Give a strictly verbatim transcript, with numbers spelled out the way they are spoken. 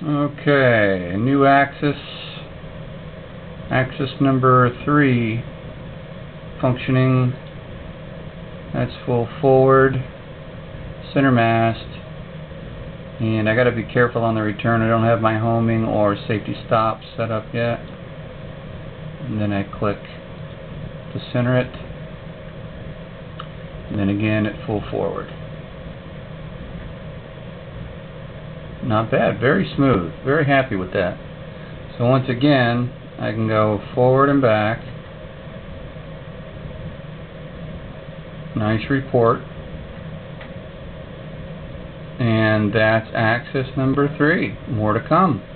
Okay, new axis, axis number three, functioning. That's full forward, center mast, and I got to be careful on the return. I don't have my homing or safety stop set up yet. And then I click to center it, and then again at full forward. Not bad, very smooth, very happy with that. So once again, I can go forward and back. Nice report. And that's axis number three. More to come.